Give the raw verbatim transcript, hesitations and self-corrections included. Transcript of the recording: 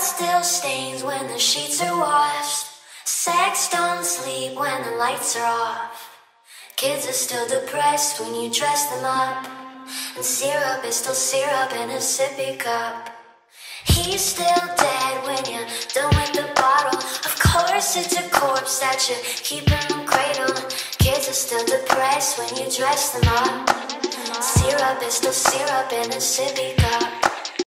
Blood still stains when the sheets are washed. Sex don't sleep when the lights are off. Kids are still depressed when you dress them up. And syrup is still syrup in a sippy cup. He's still dead when you're done with the bottle. Of course it's a corpse that you're keeping them cradled. Kids are still depressed when you dress them up. Syrup is still syrup in a sippy cup.